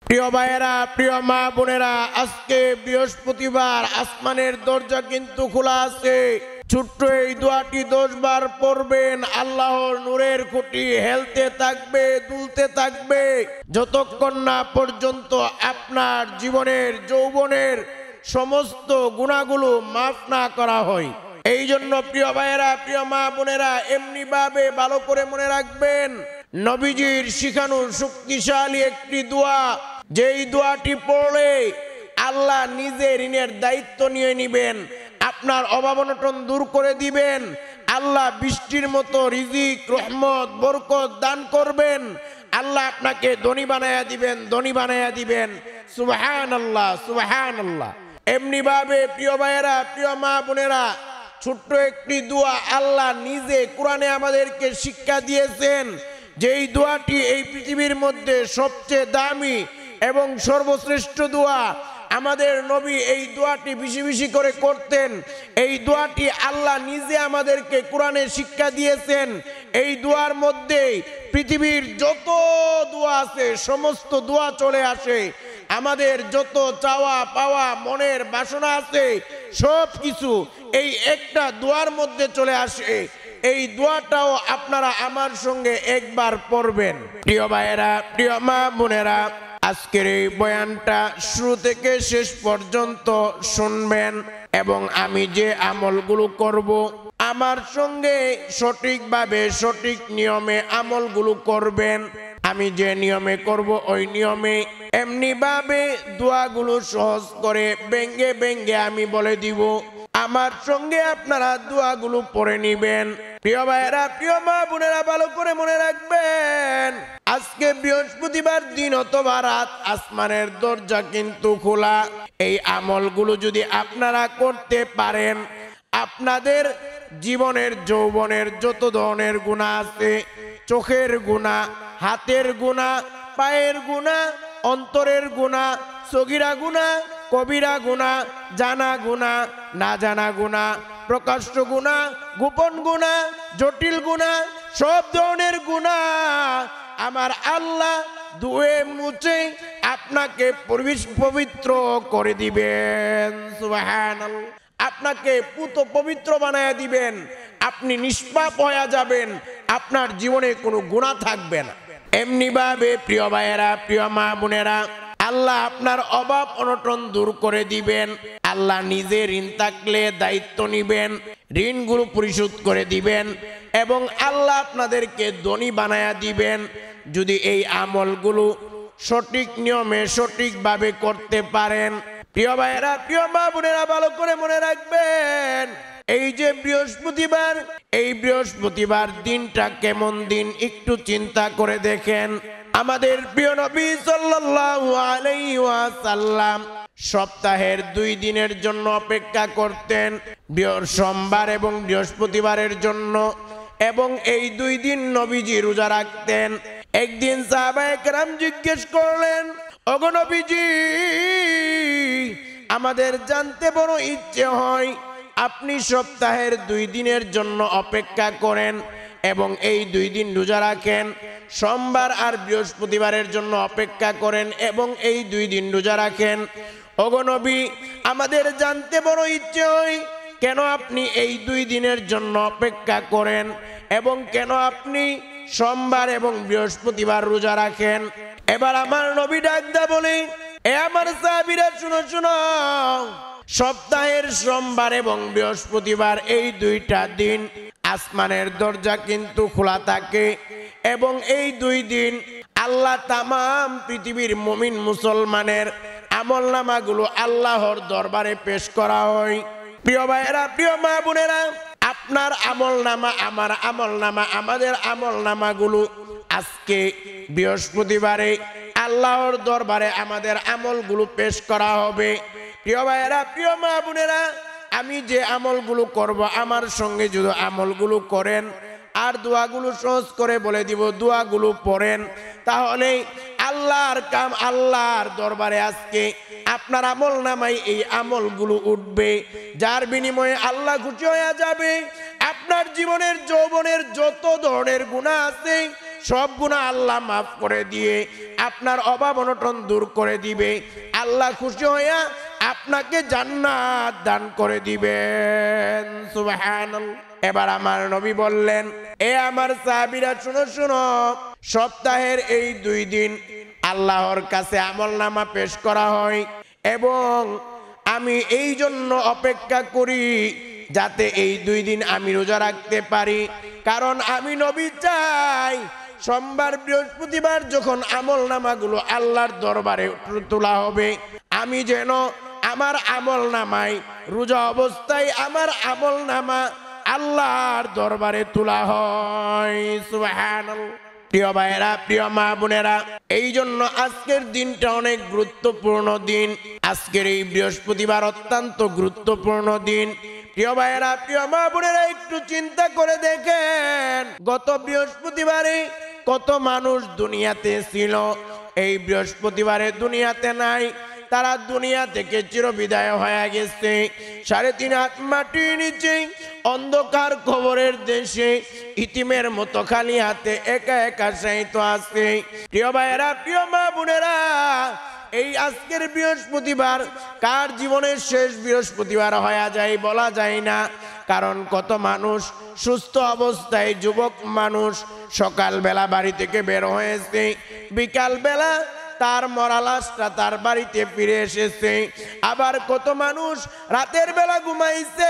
প্রিয় ভাইয়েরা, প্রিয় মা বোনেরা, আজকে বৃহস্পতিবার, আসমানের দরজা কিন্তু খোলা আছে। ছোট্ট এই দোয়াটি 10 বার পড়বেন, আল্লাহর নূরের খুঁটি হেলতে থাকবে, দুলতে থাকবে, যতক্ষণ না পর্যন্ত আপনার জীবনের যৌবনের সমস্ত গুনাহগুলো মাফ না করা হয়। এই জন্য প্রিয় ভাইয়েরা, প্রিয় মা বোনেরা, এমনি ভাবে ভালো করে মনে রাখবেন, নবীজির শিখানো শক্তিশালী একটি দোয়া, যেই দোয়াটি পড়লে আল্লাহ নিজে ঋণের দায়িত্ব নিয়ে নিবেন, আপনার অভাব অনটন দূর করে দিবেন, আল্লাহ বৃষ্টির মতো রিজিক, রহমত, বরকত দান করবেন, আল্লাহ আপনাকে ধনী বানায়া দিবেন, ধনী বানায়া দিবেন। সুবহানাল্লাহ, সুবহানাল্লাহ। এমনি ভাবে প্রিয় ভাইয়েরা, প্রিয় মা বোনেরা, ছোট্ট একটি দোয়া আল্লাহ নিজে কোরআনে আমাদেরকে শিক্ষা দিয়েছেন, যেই দোয়াটি এই পৃথিবীর মধ্যে সবচেয়ে দামি এবং সর্বশ্রেষ্ঠ দোয়া। আমাদের নবী এই দোয়াটি বেশি বেশি করে করতেন। এই দোয়াটি আল্লাহ নিজে আমাদেরকে কোরআনে শিক্ষা দিয়েছেন। এই দোয়ার মধ্যে পৃথিবীর যত দোয়া আছে সমস্ত দোয়া চলে আসে। আমাদের যত চাওয়া পাওয়া মনের বাসনা আছে সব কিছু এই একটা দোয়ার মধ্যে চলে আসে। এই দোয়াটাও আপনারা আমার সঙ্গে একবার পড়বেন। প্রিয় ভাইয়েরা, প্রিয় মা বোনেরা, আজকের এই বয়ানটা শুরু থেকে শেষ পর্যন্ত শুনবেন এবং আমি যে আমলগুলো করব আমার সঙ্গে সঠিকভাবে সঠিক নিয়মে আমলগুলো করবেন। আমি যে নিয়মে করব ওই নিয়মে এমনি ভাবে দোয়াগুলো সহজ করে ব্যঙ্গে ব্যঙ্গে আমি বলে দিব। আমার সঙ্গে আপনারা দোয়াগুলো পড়ে নিবেন। প্রিয় ভাইয়েরা, প্রিয় মা বোনেরা, ভালো করে মনে রাখবেন, আজকে বৃহস্পতিবার দিন অথবা রাত, আসমানের দরজা কিন্তু খোলা। এই আমলগুলো যদি আপনারা করতে পারেন, আপনাদের জীবনের যৌবনের যত ধরনের গুনাহ আছে, চোখের গুনাহ, হাতের গুনাহ, পায়ের গুনাহ, অন্তরের গুনাহ, সগীরা গুনাহ, কবিরা গুনাহ, জানা গুনাহ, না জানা গুনাহ, প্রকাশ্য গুনাহ, গোপন গুনাহ, জটিল গুনাহ, সব ধরনের গুনাহ আমার আল্লাহ ধুয়ে মুছে আপনাকে পবিত্র করে দিবেন। সুবহানাল্লাহ। আপনাকে পুত পবিত্র বানায়া দিবেন, আপনি নিষ্পাপ হয়ে যাবেন, আপনার জীবনে কোনো গুনাহ থাকবে না। এমনি ভাবে প্রিয় ভাইয়েরা, প্রিয় মা বোনেরা, আল্লাহ আপনার অভাব অনটন দূর করে দিবেন। আল্লাহ নিজে ঋণ থাকলে দায়িত্ব নিবেন, ঋণগুলো পরিশোধ করে দিবেন এবং আল্লাহ আপনাদেরকে ধনী বানায়া দিবেন যদি এই আমলগুলো সঠিক নিয়মে সঠিকভাবে করতে পারেন। প্রিয় ভাইয়েরা, প্রিয় মা বোনেরা, ভালো করে মনে রাখবেন, এই যে বৃহস্পতিবার, এই বৃহস্পতিবার দিনটা কেমন দিন একটু চিন্তা করে দেখেন। আমাদের প্রিয় নবী সাল্লাল্লাহু আলাইহি ওয়াসাল্লাম সপ্তাহের 2 দিনের জন্য অপেক্ষা করতেন, সোমবার এবং বৃহস্পতিবারের জন্য, এবং এই 2 দিন নবীজি রোজা রাখতেন। একদিন সাহাবায়ে কেরাম জিজ্ঞেস করলেন, ওগো নবীজি, আমাদের জানতে বড় ইচ্ছে হয়, আপনি সপ্তাহের 2 দিনের জন্য অপেক্ষা করেন এবং এই 2 দিন রোজা রাখেন, সোমবার আর বৃহস্পতিবারের জন্য অপেক্ষা করেন এবং এই 2 দিন রোজা রাখেন। ওগো নবী, আমাদের জানতে বড় ইচ্ছে হয়, কেন আপনি এই 2 দিনের জন্য অপেক্ষা করেন এবং কেন আপনি সোমবার এবং বৃহস্পতিবার রোজা রাখেন? এবার আমার নবী ডাকদা বলে, এ আমার সাহাবীরা, শুনো শুনো, সপ্তাহের সোমবার এবং বৃহস্পতিবার এই 2টা দিন আসমানের দরজা কিন্তু খোলা থাকে এবং এই 2 দিন আল্লাহ তামাম পৃথিবীর মুমিন মুসলমানের আমলনামাগুলো আল্লাহর দরবারে পেশ করা হয়। প্রিয় ভাইয়েরা, প্রিয় মা বোনেরা, আপনার আমলনামা, আমার আমলনামা, আমাদের আমলনামাগুলো আজকে বৃহস্পতিবারে আল্লাহর দরবারে আমাদের আমলগুলো পেশ করা হবে। প্রিয় ভাইয়েরা, প্রিয় মা বোনেরা, আমি যে আমলগুলো করব আমার সঙ্গে যদি আমলগুলো করেন আর দোয়াগুলো সহজ করে বলে দিব, দোয়াগুলো পড়েন, তাহলে আল্লাহর কাম আল্লাহর দরবারে আজকে আপনার আমলনামায় এই আমলগুলো উঠবে, যার বিনিময়ে আল্লাহ খুশি হয়ে যাবে। আপনার জীবনের যৌবনের যত ধরনের গুনাহ আছে সব গুনাহ আল্লাহ মাফ করে দিয়ে আপনার অভাব অনটন দূর করে দিবে। আল্লাহ খুশি হইয়া আপনাকে জান্নাত দান করে দিবেন। সুবহানাল্লাহ। এবার আমার নবী বললেন, এ আমার সাহাবীরা শুনো শুনো, সপ্তাহের এই 2 দিন আল্লাহর কাছে আমলনামা পেশ করা হয় এবং আমি এই জন্য অপেক্ষা করি যাতে এই 2 দিন আমি রোজা রাখতে পারি। কারণ আমি নবী চাই সোমবার বৃহস্পতিবার যখন আমলনামাগুলো আল্লাহর দরবারে তোলা হবে, আমি যেন আমার আমলনামায় রোজা অবস্থায় আমার আমলনামা আল্লাহর দরবারে তোলা হয়। সুবহানাল্লাহ। প্রিয় ভাইরা, প্রিয় মা বোনেরা, এই জন্য আজকের দিনটা অনেক গুরুত্বপূর্ণ দিন। আজকের এই বৃহস্পতিবার অত্যন্ত গুরুত্বপূর্ণ দিন। প্রিয় ভাইরা, প্রিয় মা বোনেরা, একটু চিন্তা করে দেখেন গত বৃহস্পতিবারে কত মানুষ দুনিয়াতে ছিল, এই বৃহস্পতিবারে দুনিয়াতে নাই। তারা দুনিয়া থেকে চিরবিদায় হয়ে গেছে। 3.5 হাত মাটির নিচে অন্ধকার কবরের দেশে ইতিমের মতো খালি হাতে একা একা শায়িত আছে। প্রিয় ভাইয়েরা, প্রিয় মা বোনেরা, এই আজকের বৃহস্পতিবার কার জীবনের শেষ বৃহস্পতিবার হয়ে যায় বলা যায় না। কারণ কত মানুষ সুস্থ অবস্থায় যুবক মানুষ সকালবেলা বাড়ি থেকে বের হয়েছে, বিকালবেলা তার মরা লাশটা তার বাড়িতে ফিরে এসেছে। আবার কত মানুষ রাতের বেলা ঘুমাইছে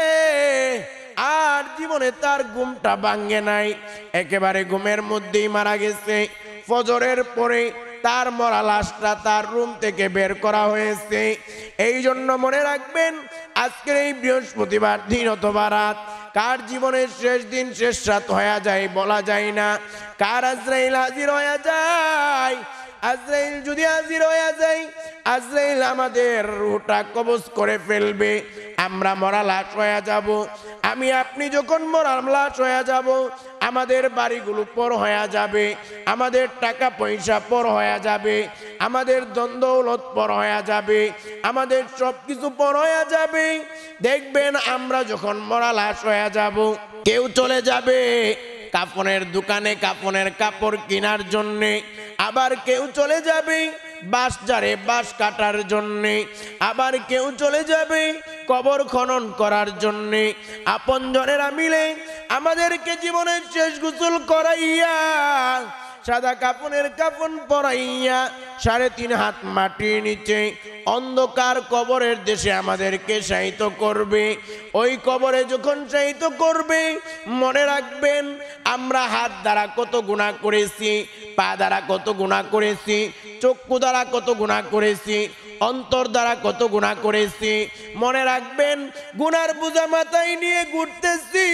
আর জীবনে তার ঘুমটা ভাঙে নাই, একেবারে ঘুমের মধ্যেই মারা গেছে। ফজরের পরে তার মরা লাশটা তার রুম থেকে বের করা হয়েছে। এই জন্য মনে রাখবেন আজকের এই বৃহস্পতিবার দিন অথবা রাত কার জীবনের শেষ দিন শেষ রাত হয়ে যায় বলা যায় না। কার আজরাইল হাজির হয়ে যায়, আজরাইল যদি হাজির হয়ে যায়, আজরাইল আমাদের রূহটা কবজ করে ফেলবে। আমরা মরা লাশ হয়ে যাব। আমি আপনি যখন মরা লাশ হয়ে যাব, আমাদের বাড়িগুলো পর হয়ে যাবে, আমাদের টাকা পয়সা পর হয়ে যাবে, আমাদের দ্বন্দ্বলত পর হয়ে যাবে, আমাদের সব কিছু পর হয়ে যাবে। দেখবেন আমরা যখন মরা লাশ হয়ে যাব, কেউ চলে যাবে কাফনের দোকানে কাফনের কাপড় কেনার জন্যে, আবার কেউ চলে যাবে বাঁশ ঝাড়ে বাঁশ কাটার জন্যে, আবার কেউ চলে যাবে কবর খনন করার জন্যে। আপনজনেরা মিলে আমাদেরকে জীবনের শেষ গোসল করাইয়া সাদা কাফনের কাফন পরাইয়া 3.5 হাত মাটির নিচে অন্ধকার কবরের দেশে আমাদেরকে শায়িত করবে। ওই কবরে যখন শায়িত করবে, মনে রাখবেন আমরা হাত দ্বারা কত গুনাহ করেছি, পা দ্বারা কত গুনাহ করেছি, চক্ষু দ্বারা কত গুনাহ করেছি, অন্তর দ্বারা কত গুনাহ করেছি। মনে রাখবেন গুনার বোঝা মাথায় নিয়ে ঘুরতেছি।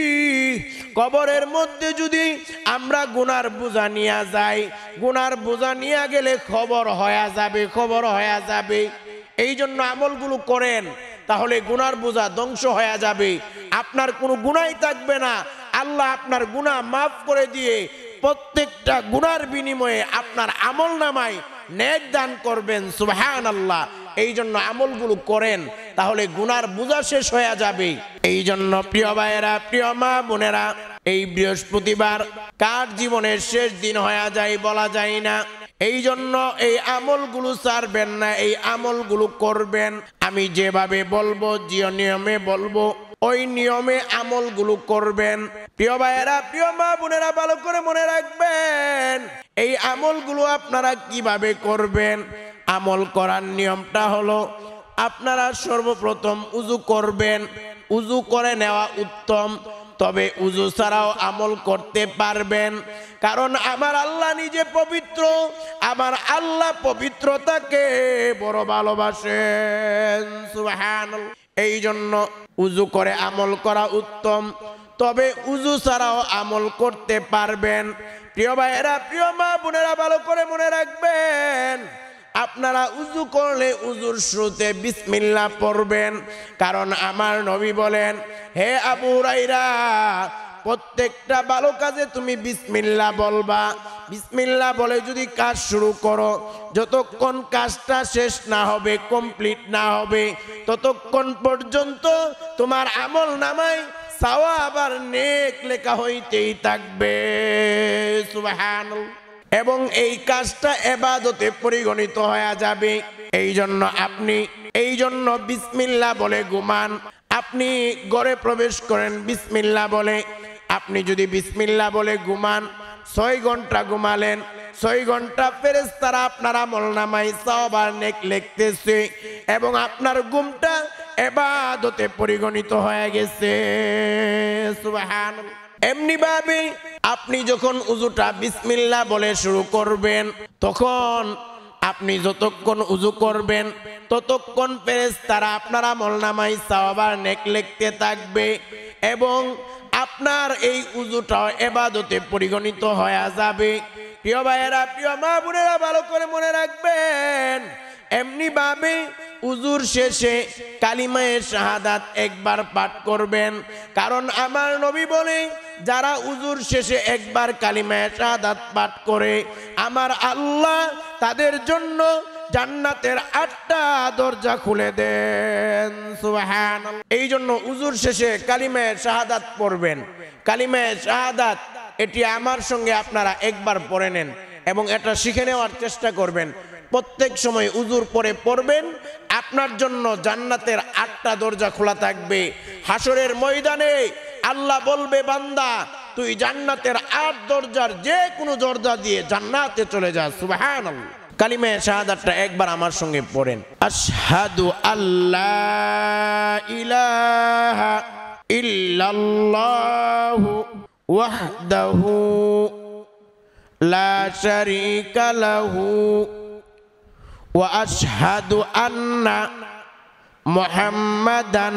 কবরের মধ্যে যদি আমরা গুনার বোঝা নিয়ে যাই, গুনার বোঝা নিয়ে গেলে খবর হয়ে যাবে, খবর হয়ে যাবে। এই জন্য আমলগুলো করেন, তাহলে গুনার বোঝা ধ্বংস হয়ে যাবে, আপনার কোনো গুনাহই থাকবে না। আল্লাহ আপনার গুনাহ মাফ করে দিয়ে প্রত্যেকটা গুনার বিনিময়ে আপনার আমল নামায় নেক দান করবেন। সুবহানাল্লাহ। এই জন্য আমলগুলো করেন, তাহলে গুনার বোঝা শেষ হয়ে যাবে। এই জন্য প্রিয় ভাইয়েরা, প্রিয় মা বোনেরা, এই বৃহস্পতিবার কার জীবনের শেষ দিন হয়ে যায় বলা যায় না। এই জন্য এই আমলগুলো ছাড়বেন না, এই আমলগুলো করবেন। আমি যেভাবে বলবো, যে নিয়মে বলবো, ওই নিয়মে আমলগুলো করবেন। প্রিয় ভাইয়েরা, প্রিয় মা বোনেরা, ভালো করে মনে রাখবেন এই আমলগুলো আপনারা কিভাবে করবেন। আমল করার নিয়মটা হলো আপনারা সর্বপ্রথম উযু করবেন। উযু করে নেওয়া উত্তম, তবে উযু ছাড়াও আমল করতে পারবেন। কারণ আমার আল্লাহ নিজে পবিত্র, আমার আল্লাহ পবিত্রতাকে বড় ভালোবাসেন। সুবহানাল্লাহ। এই জন্য উযু করে আমল করা উত্তম, তবে উযু ছাড়াও আমল করতে পারবেন। প্রিয় ভাইয়েরা, প্রিয় মা বোনেরা, ভালো করে মনে রাখবেন আপনারা উযু করলে উযুর শুরুতে বিসমিল্লাহ পড়বেন। কারণ আমার নবী বলেন, হে আবু হুরায়রা, প্রত্যেকটা ভালো কাজে তুমি বিসমিল্লাহ বলবা। বিসমিল্লাহ বলে যদি কাজ শুরু করো, যতক্ষণ কাজটা শেষ না হবে, কমপ্লিট না হবে, ততক্ষণ পর্যন্ত তোমার আমল নামায় সওয়াব আর নেক লেখা হইতেই থাকবে। সুবহানাল্লাহ। এবং এই কাজটা ইবাদতে পরিগণিত হয়ে যাবে। এই জন্য বিসমিল্লাহ বলে ঘুমান। আপনি ঘরে প্রবেশ করেন বিসমিল্লাহ বলে। আপনি যদি বিসমিল্লাহ বলে ঘুমান, 6 ঘন্টা ঘুমালেন, 6 ঘন্টা ফেরেশতারা আপনার আমলনামায় সওয়াব আর নেক লিখতেছে এবং আপনার ঘুমটা ইবাদতে পরিগণিত হয়ে গেছে। সুবহানাল্লাহ। এমনি ভাবে আপনি যখন উযুটা বিসমিল্লাহ বলে শুরু করবেন, তখন আপনি যতক্ষণ উযু করবেন ততক্ষণ ফেরেশতারা আপনার আমলনামায় সওয়াব আর নেক লিখতে থাকবে এবং আপনার এই উযুটা ইবাদতে পরিগণিত হয়ে যাবে। প্রিয় ভাইয়েরা, প্রিয় মা বোনেরা, ভালো করে মনে রাখবেন, এমনি ভাবে উযুর শেষে কালিমায়ে শাহাদাত একবার পাঠ করবেন। কারণ আমার নবী বলে, যারা উযুর শেষে একবার কালিমায়ে শাহাদাত পাঠ করে আমার আল্লাহ তাদের জন্য জান্নাতের 8টা দরজা খুলে দেন। সুবহানাল্লাহ। এই জন্য উযুর শেষে কালিমায়ে শাহাদাত পড়বেন। কালিমায়ে শাহাদাত এটি আমার সঙ্গে আপনারা একবার পড়ে নেন এবং এটা শিখে নেওয়ার চেষ্টা করবেন। প্রত্যেক সময় উযুর পরে পড়বেন, আপনার জন্য জান্নাতের 8টা দরজা খোলা থাকবে। হাসরের ময়দানে আল্লাহ বলবে, বান্দা তুই জান্নাতের 8 দরজার যে কোনো দরজা দিয়ে জান্নাতে চলে যা। সুবহানাল্লাহ। কালিমায়ে শাহাদাতটা একবার আমার সঙ্গে পড়েন। আশহাদু আল্লা ইলাহা ইল্লাল্লাহু ওয়াহদাহু লা শারীকা লাহু ওয়া আশহাদু আন্না মুহাম্মাদান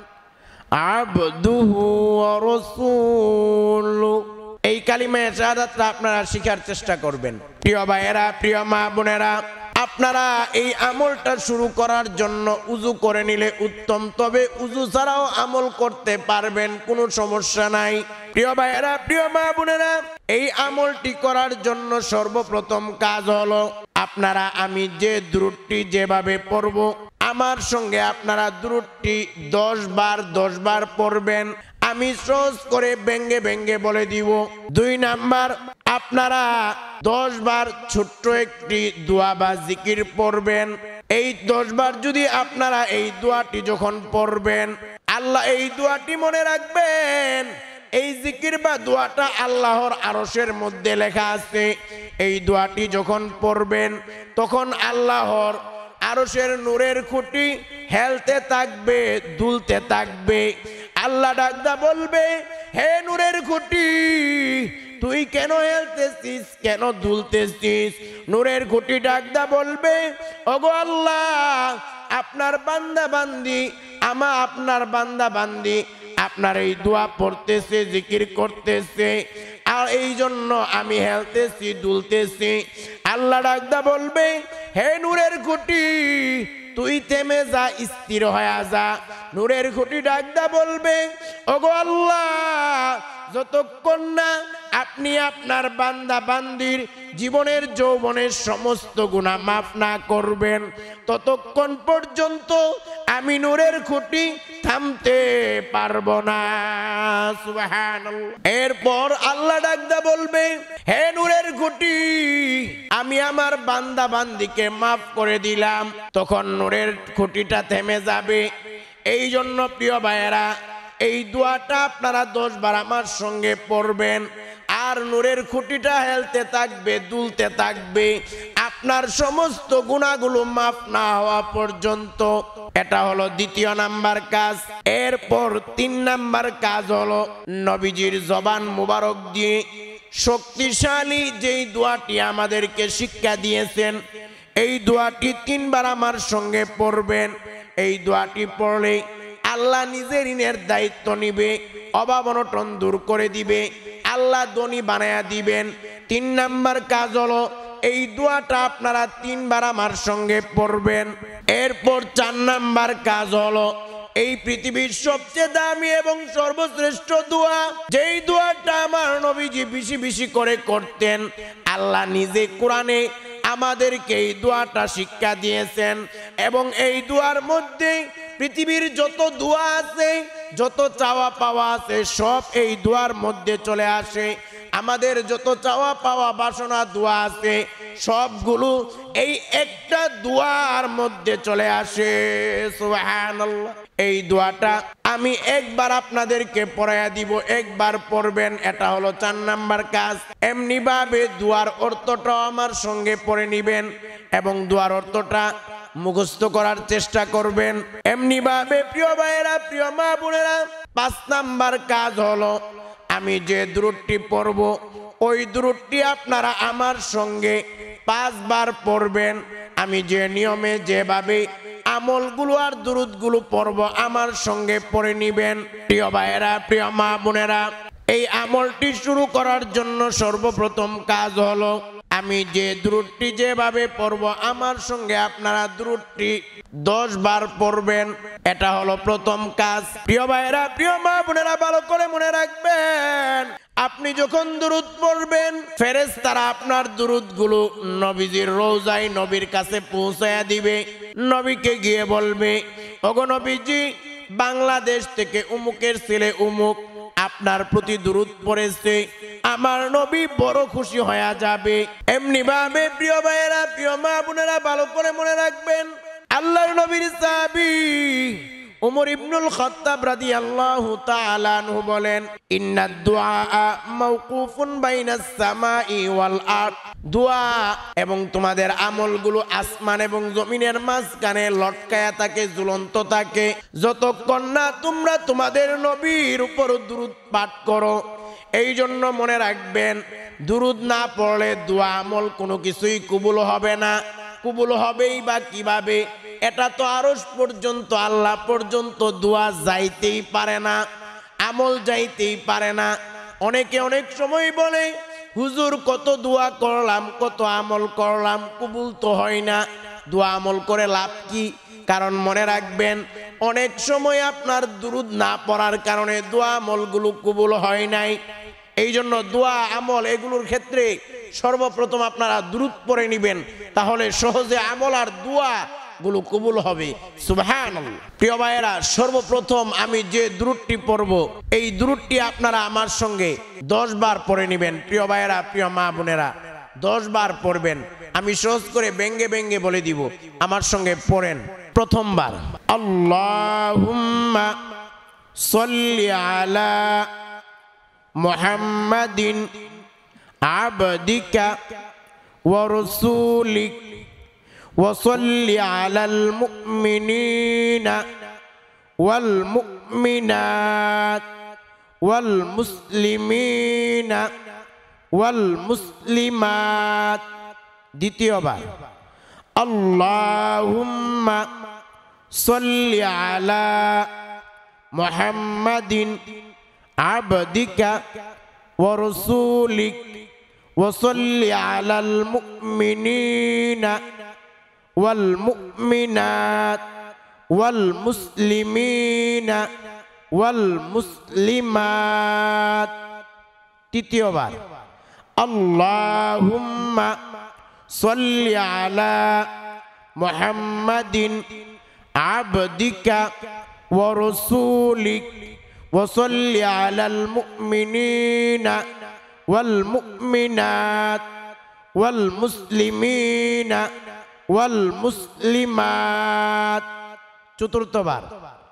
আবদুহু ওয়া রাসূলুহু। এই কালিমায়ে শাহাদাতটা আপনারা শিখার চেষ্টা করবেন। প্রিয় ভাইয়েরা, প্রিয় মা বোনেরা, আপনারা এই আমলটা শুরু করার জন্য উযু করে নিলে উত্তম, তবে উযু ছাড়াও আমল করতে পারবেন, কোনো সমস্যা নাই। প্রিয় ভাইয়েরা, প্রিয় মা বোনেরা, এই আমলটি করার জন্য সর্বপ্রথম কাজ হলো, আপনারা আমি যে দুরূদটি যেভাবে পড়ব আমার সঙ্গে আপনারা দুরূদটি 10 বার পড়বেন। আমি সহজ করে ব্যঙ্গে ব্যঙ্গে বলে দিব। 2 নাম্বার, আপনারা 10 বার ছোট্ট একটি দোয়া বা জিকির পড়বেন। এই 10 বার যদি আপনারা এই দোয়াটি যখন পড়বেন, আল্লাহ এই দোয়াটি মনে রাখবেন, এই জিকির বা দোয়াটা আল্লাহর আরশের মধ্যে লেখা আছে। এই দোয়াটি যখন পড়বেন তখন আল্লাহর আরশের নূরের খুঁটি হেলতে থাকবে, দুলতে থাকবে। আল্লাহ ডাকদা বলবে, হে নূরের খুঁটি, তুই কেন হেলতেছিস, কেন দুলতেছিস? নূরের খুঁটি ডাকদা বলবে, ওগো আল্লাহ, আপনার বান্দা বান্দি আপনার বান্দা বান্দি আপনার এই দোয়া পড়তেছে, জিকির করতেছে, আর এই জন্য আমি হেলতেছি, দুলতেছি। আল্লাহ ডাকদা বলবে, হে নূরের খুঁটি, তুই থেমে যা, স্থির হয়ে যা। নূরের খুঁটি ডাকদা বলবে, ওগো আল্লাহ, যতক্ষণ না আপনি আপনার বান্দা বান্দির জীবনের যৌবনের সমস্ত গুনাহ মাফ না করবেন, ততক্ষণ পর্যন্ত আমি নূরের খুঁটি থামতে পারবো না। সুবহানাল্লাহ। এরপর আল্লাহ ডাকদা বলবে, হে নূরের খুঁটি, আমি আমার বান্দা বান্দিকে মাফ করে দিলাম। তখন নূরের খুঁটিটা থেমে যাবে। এই জন্য প্রিয় ভাইয়েরা, এই দোয়াটা আপনারা 10 বার আমার সঙ্গে পড়বেন, আর নূরের খুঁটিটা হেলতে থাকবে, দুলতে থাকবে, আপনার সমস্ত গুনাহগুলো মাফ না হওয়া পর্যন্ত। এটা হলো 2 নাম্বার কাজ। এরপর 3 নাম্বার কাজ হলো, নবীজির জবান মুবারক দিয়ে শক্তিশালী যেই দোয়াটি আমাদেরকে শিক্ষা দিয়েছেন, এই দোয়াটি 3 বার আমার সঙ্গে পড়বেন। এই দোয়াটি পড়লে আল্লাহ নিজের ঋণের দায়িত্ব নিবে, অভাব অনটন দূর করে দিবে, আল্লাহ ধনী বানায়া দিবেন। 3 নাম্বার কাজ হলো, এই দোয়াটা আপনারা 3 বার আমার সঙ্গে পড়বেন। এরপর 4 নাম্বার কাজ হলো, এই পৃথিবীর সবচেয়ে দামি এবং সর্বশ্রেষ্ঠ দোয়া, যেই দোয়াটা আমার নবীজি বেশি বেশি করে করতেন, আল্লাহ নিজে কোরআনে আমাদেরকে এই দোয়াটা শিক্ষা দিয়েছেন। এবং এই দোয়ার মধ্যে পৃথিবীর যত দোয়া আছে যত চাওয়া পাওয়া আছে সব এই দোয়ার মধ্যে চলে আসে। আমাদের যত চাওয়া পাওয়া বাসনা দোয়া আছে সবগুলো এই একটা দোয়ার মধ্যে চলে আসে। সুবহানাল্লাহ। এই দোয়াটা আমি একবার আপনাদেরকে পড়াইয়া দিব, একবার পড়বেন, এটা হলো 4 নাম্বার কাজ। এমনি ভাবে দোয়ার অর্থটা আমার সঙ্গে পড়ে নিবেন এবং দোয়ার অর্থটা মুখস্থ করার চেষ্টা করবেন। এমনি ভাবে প্রিয় ভাইয়েরা, প্রিয় মা বোনেরা, 5 নাম্বার কাজ হলো আমি যে দুরূদটি পড়ব ওই দুরূদটি আপনারা আমার সঙ্গে 5 বার পড়বেন। আমি যে নিয়মে যেভাবে আমলগুলো আর দুরূদগুলো পড়ব আমার সঙ্গে পড়ে নিবেন। প্রিয় ভাইয়েরা, প্রিয় মা বোনেরা, এই আমলটি শুরু করার জন্য সর্বপ্রথম কাজ হলো আমি যে দুরূদটি যেভাবে পড়ব আমার সঙ্গে আপনারা দুরূদটি 10 বার পড়বেন। এটা হলো প্রথম কাজ। প্রিয় ভাইয়েরা, প্রিয় মা বোনেরা, ভালো করে মনে রাখবেন, আপনি যখন দুরূদ পড়বেন ফেরেশতারা আপনার দুরূদগুলো নবীজির রওজায় নবীর কাছে পৌঁছায়া দিবে। নবীকে গিয়ে বলবে, ওগো নবীজি, বাংলাদেশ থেকে উমুকের ছেলে উমুক আপনার প্রতি দুরূদ পড়েছে, আমার নবী বড় খুশি হয়ে যাবে। এমনি ভাবে প্রিয় ভাইয়েরা, প্রিয় মা বোনেরা, ভালো করে মনে রাখবেন, আল্লাহর নবীর সাহাবী উমর ইবনুল খাত্তাব রাদিয়াল্লাহু তাআলা আনহু বলেন, ইন্নাদ দুআ মাওকুফুন বাইনাস সামাই ওয়াল আরদ। দোয়া এবং তোমাদের আমলগুলো আসমান এবং জমিনের মাঝখানে লটকায়া থাকে, ঝুলন্ত থাকে, যতক্ষণ না তোমরা তোমাদের নবীর উপর দুরূদ পাঠ করো। এই জন্য মনে রাখবেন, দুরূদ না পড়লে দোয়া আমল কোনো কিছুই কবুল হবে না। কবুল হবেই বা কিভাবে? এটা তো আরশ পর্যন্ত, আল্লাহ পর্যন্ত দোয়া যাইতেই পারে না, আমল যাইতেই পারে না। অনেকে অনেক সময় বলে, হুজুর কত দোয়া করলাম, কত আমল করলাম, কবুল তো হয় না, দোয়া আমল করে লাভ কি? কারণ মনে রাখবেন, অনেক সময় আপনার দুরূদ না পড়ার কারণে দোয়া আমলগুলো কবুল হয় নাই। এই জন্য দোয়া আমল এগুলোর ক্ষেত্রে সর্বপ্রথম আপনারা দুরূদ পড়ে নেবেন, তাহলে সহজে আমল আর দোয়া গুলো কবুল হবে। সুবহানাল্লাহ। প্রিয় ভাইয়েরা, সর্বপ্রথম আমি যে দুরূদটি পড়ব এই দুরূদটি আপনারা আমার সঙ্গে 10 বার পড়ে নেবেন। প্রিয় ভাইয়েরা, প্রিয় মা বোনেরা, 10 বার পড়বেন। আমি সহজ করে ব্যঙ্গে ব্যঙ্গে বলে দিব, আমার সঙ্গে পড়েন। প্রথমবার, আল্লাহুম্মা সাল্লি আলা মুহাম্মাদিন আবদিকা ওয়া রাসূলিক وصل على المؤمنين والمؤمنات والمسلمين والمسلمات। দ্বিতীয়বার, আল্লাহুম্মা সাল্লি আলা মুহাম্মাদিন আবদিকা ওয়া রাসূলিক ওয়া সাল্লি আলাল মুমিনিনা والمؤمنات والمسلمين والمسلمات। তৃতীয়বার, আল্লাহুম্মা সাল্লি আলা মুহাম্মাদিন আবদিকা ওয়া রাসূলিক ওয়া সাল্লি আলাল মুমিনিনা ওয়াল মুমিনাত ওয়াল মুসলিমিনা ওয়াল মুসলিমাত। চতুর্থবার,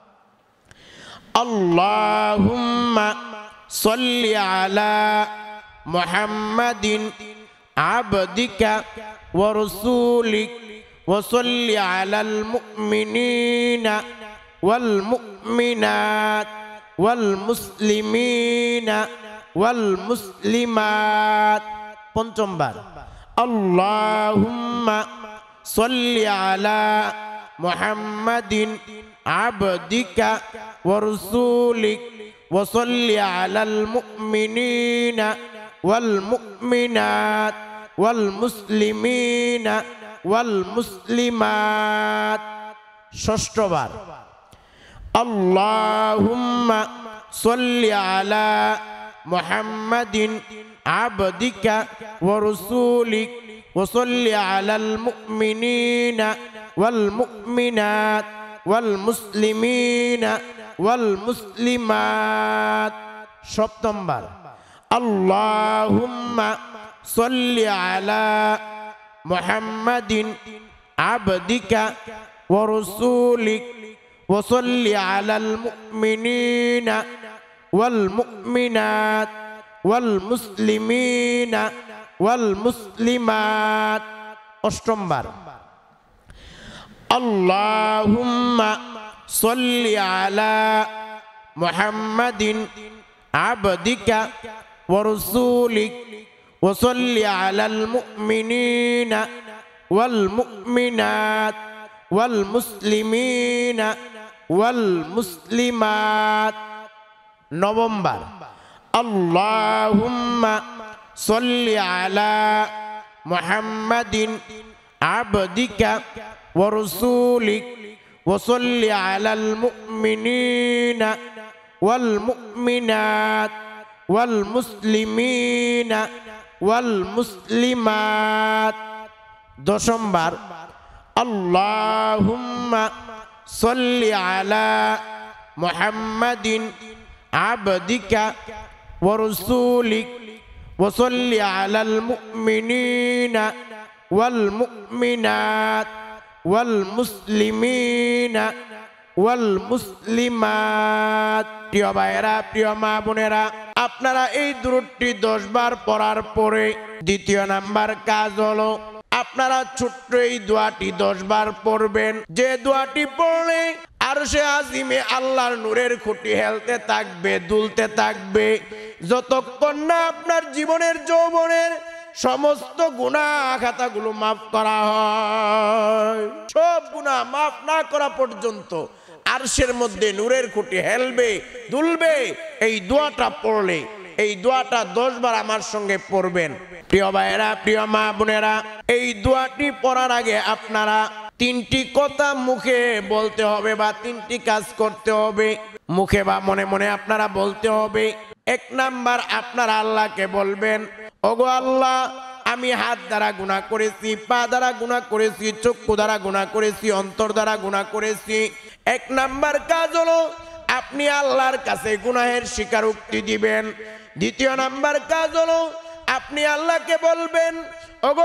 আল্লাহুম্মা সাল্লি আলা মুহাম্মাদিন আবদিকা ওয়া রাসূলিক ওয়া সাল্লি আলাল মুমিনিনা ওয়াল মুমিনাত ওয়াল মুসলিমিনা ওয়াল মুসলিমাত। পঞ্চমবার, আল্লাহুম্মা সাল্লি আলা মুহাম্মাদিন আবদিকা ওয়া রাসূলিক ওয়া সাল্লি আলাল মুমিনিনা ওয়াল মুমিনাত ওয়াল মুসলিমিনা ওয়াল মুসলিমাত। ষষ্ঠবার, আল্লাহুম্মা সাল্লি আলা মুহাম্মাদিন আবদিকা ওয়া রাসূলিক ওয়া সাল্লি আলাল মুমিনিনা ওয়াল মুমিনাত ওয়াল মুসলিমিনা ওয়াল মুসলিমাত। সপ্তম বার আল্লাহুম্মা সাল্লি আলা মুহাম্মাদিন আবদিকা ওয়া রাসূলিক ওয়া সাল্লি আলাল মুমিনিনা ওয়াল মুমিনাত ওয়াল মুসলিমিনা ওয়াল মুসলিমাত। অষ্টম বার আল্লাহুম্মা সাল্লি আলা মুহাম্মাদিন আবদিকা ওয়া রাসূলিক ওয়া সাল্লি আলাল মুমিনিনা ওয়াল মুমিনাত ওয়াল মুসলিমিনা ওয়াল মুসলিমাত। নবম বার আল্লাহুম্মা সাল্লি আলা মুহাম্মাদিন আবদিকা ওয়া রাসূলিক ওয়া সাল্লি আলাল মুমিনিনা ওয়াল মুমিনাত ওয়াল মুসলিমিনা ওয়াল মুসলিমাত। দশম বার আল্লাহুম্মা সাল্লি আলা মুহাম্মাদিন আবদিকা ওয়া রাসূলিক ওয়া সাল্লি আলাল মুমিনিনা ওয়াল মুমিনাত ওয়াল মুসলিমিনা ওয়াল মুসলিমাত। প্রিয় ভাইয়েরা, প্রিয় মা বোনেরা, আপনারা এই দুরূদটি 10 বার পড়ার পরে দ্বিতীয় নাম্বার কাজ হলো আপনারা ছোট্ট এই দোয়াটি 10 বার পড়বেন। যে দোয়াটি পড়লে আরশে আজিমে আল্লাহর নূরের খুঁটি হেলতে থাকবে, দুলতে থাকবে, যতক্ষণ না আপনার জীবনের যৌবনের সমস্ত গুনাহ খাতাগুলো মাফ করা হয়। সব গুনাহ মাফ না করা পর্যন্ত আরশের মধ্যে নূরের খুঁটি হেলবে, দুলবে। এই দোয়াটা পড়লে, এই দোয়াটা 10 বার আমার সঙ্গে পড়বেন। প্রিয় ভাইয়েরা, প্রিয় মা বোনেরা, এই দোয়াটি পড়ার আগে আপনারা 3টি কথা মুখে বলতে হবে বা 3টি কাজ করতে হবে। মুখে বা মনে মনে আপনারা বলতে হবে। 1 নাম্বার, আপনারা আল্লাহকে বলবেন, ওগো আল্লাহ, আমি হাত দ্বারা গুনাহ করেছি, পা দ্বারা গুনাহ করেছি, চক্ষু দ্বারা গুনাহ করেছি, অন্তর দ্বারা গুনাহ করেছি। 1 নাম্বার কাজ হলো আপনি আল্লাহর কাছে গুনাহের স্বীকারোক্তি দিবেন। 2য় নাম্বার কাজ হলো আপনি আল্লাহকে বলবেন, ওগো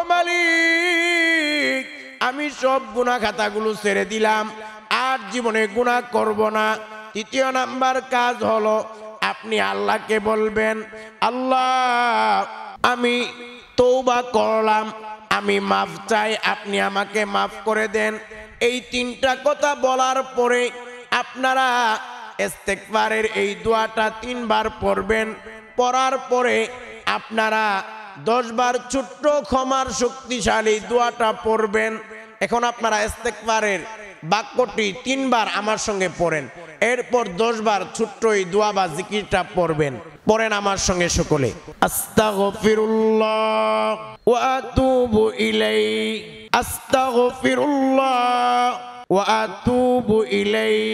মালিক, আমি সব গুনাহ খাতাগুলো ছেড়ে দিলাম, আর জীবনে গুনাহ করব না। 3য় নাম্বার কাজ হলো আপনি আল্লাহকে বলবেন, আল্লাহ, আমি তওবা করলাম, আমি মাফ চাই, আপনি আমাকে মাফ করে দেন। এই 3টা কথা বলার পরে আপনারা ইস্তেগফারের এই দোয়াটা 3 বার পড়বেন। পড়ার পরে আপনারা 10 বার ছোট্ট ক্ষমার শক্তিশালী দোয়াটা পড়বেন। এখন আপনারা ইস্তেগফারের বাক্যটি 3 বার আমার সঙ্গে পড়েন, এরপর 10 বার ছোট্ট এই দোয়া বা জিকিরটা পড়বেন। পড়েন আমার সঙ্গে সকলে, আস্তাগফিরুল্লাহ ওয়া আতুবু ইলাইহি, আস্তাগফিরুল্লাহ ওয়া আতুবু ইলাইহি,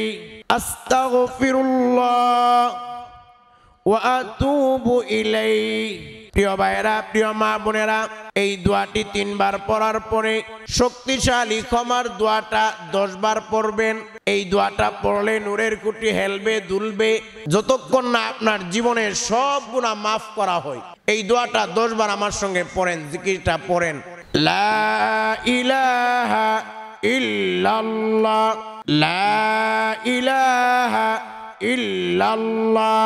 আস্তাগফিরুল্লাহ ওয়া আতুবু ইলাইহি। প্রিয় ভাইয়েরা, প্রিয় মা বোনেরা, এই দোয়াটি 3 বার পড়ার পরে শক্তিশালী ক্ষমার দোয়াটা 10 বার পড়বেন। এই দোয়াটা পড়লে নূরের খুঁটি হেলবে, দুলবে, যতক্ষণ না আপনার জীবনের সব গুনাহ মাফ করা হয়। এই দোয়াটা 10 বার আমার সঙ্গে পড়েন, জিকিরটা পড়েন, লা ইলাহা ইল্লাল্লাহ, লা ইলাহা ইল্লাল্লাহ,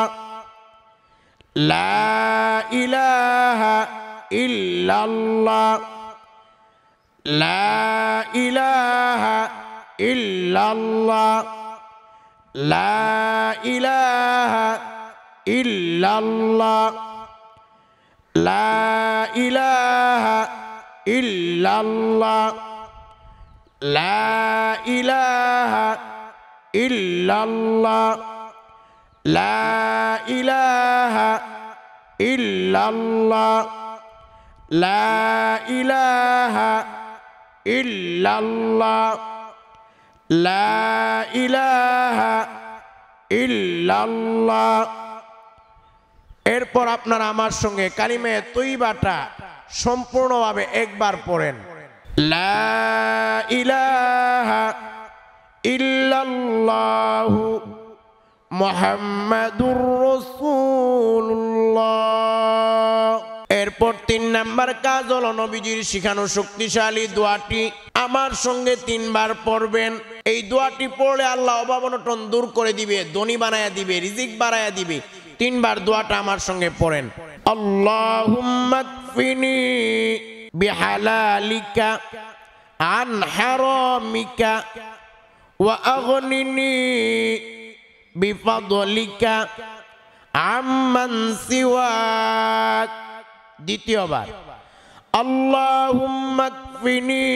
লা ইলাহা ইল্লাল্লাহ, লা ইলাহা ইল্লাল্লাহ, লা ইলাহা ইল্লাল্লাহ, লা ইলাহা ইল্লাল্লাহ, লা ইলাহা ইল্লাল্লাহ, লা ইলাহা ইল্লাল্লাহ, লা ইলাহা ইল্লাল্লাহ, লা ইলাহা ইল্লাল্লাহ। এরপর আপনারা আমার সঙ্গে কালিমে তৈবাটা সম্পূর্ণভাবে একবার পড়েন, লা ইলাহা ইল্লাল্লাহু মুহাম্মাদুর রাসূলুল্লাহ। এরপর 3 নাম্বার কাজ হলো নবীজির শিখানো শক্তিশালী দোয়াটি আমার সঙ্গে 3 বার পড়বেন। এই দোয়াটি পড়লে আল্লাহ অভাব অনটন দূর করে দিবে, ধনী বানায়া দিবে, রিজিক বাড়ায়া দিবে। 3 বার দোয়াটা আমার সঙ্গে পড়েন। আল্লাহুম্মা কফিনি বিহালালিকা আন হারামিকা ওয়া আগনিনি বিফাদলিকা আম্মান সিওয়াক। দ্বিতীয়বার আল্লাহুম্মা কফিনি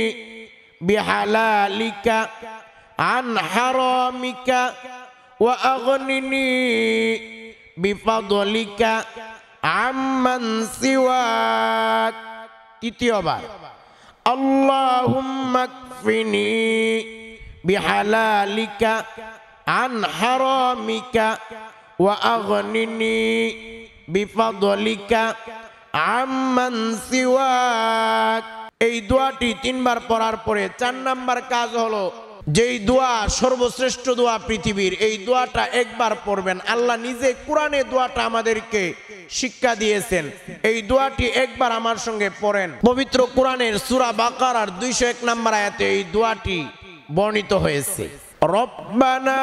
বিহালালিকা আন হারামিকা ওয়া আগনিনি বিফাদলিকা আম্মান সিওয়াক। তৃতীয়বার আল্লাহুম্মা কফিনি বিহালালিকা আন হারামিকা ওয়া আগনিনি বিফাদলিকা আম্মান সিওয়াক। এই দোয়াটি 3 বার পড়ার পরে 4 নাম্বার কাজ হলো যেই দোয়া সর্বশ্রেষ্ঠ দোয়া পৃথিবীর, এই দোয়াটা একবার পড়বেন। আল্লাহ নিজে কোরআনে দোয়াটা আমাদেরকে শিক্ষা দিয়েছেন। এই দোয়াটি একবার আমার সঙ্গে পড়েন। পবিত্র কোরআনের সূরা বাকারার 201 নম্বর আয়াতে এই দোয়াটি বর্ণিত হয়েছে। রব্বানা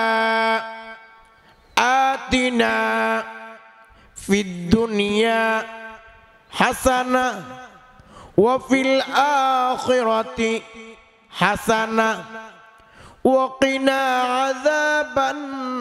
আতিনা ফিদ দুনিয়া হাসানা ওয়া ফিল আখিরাতি হাসানা ওয়া কিনা আযাবান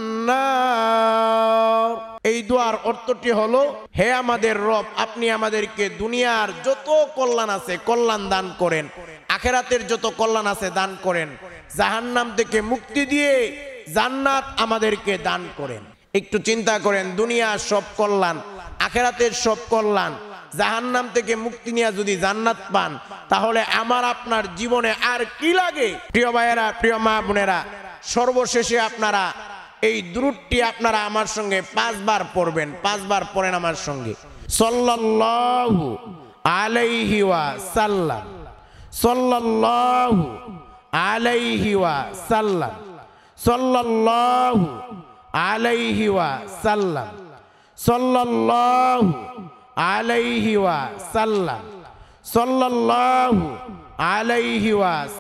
নার। এই দোয়ার অর্থটি হলো, হে আমাদের রব, আপনি আমাদেরকে দুনিয়ার যত কল্যাণ আছে কল্যাণ দান করেন, আখিরাতের যত কল্যাণ আছে দান করেন, জাহান্নাম থেকে মুক্তি দিয়ে জান্নাত আমাদেরকে দান করেন। একটু চিন্তা করেন, দুনিয়ার সব কল্যাণ, আখিরাতের সব কল্যাণ, জাহান্নাম থেকে মুক্তি নিয়ে যদি জান্নাত পান, তাহলে আমার আপনার জীবনে আর কি লাগে? প্রিয় ভাইয়েরা, প্রিয় মা বোনেরা, সর্বশেষে আপনারা এই দুরূদটি আপনারা আমার সঙ্গে 5 বার পড়বেন। 5 বার পড়েন আমার সঙ্গে। সাল্লাল্লাহু আলাইহি ওয়া সাল্লাম, সাল্লাল্লাহু আলাইহি ওয়া সাল্লাম, সাল্লাল্লাহু আলাইহি ওয়া সাল্লাম, সাল্লাল্লাহু আলাইহি ওয়া সাল্লাম, সাল্লাল্লাহু আলাইহি ওয়া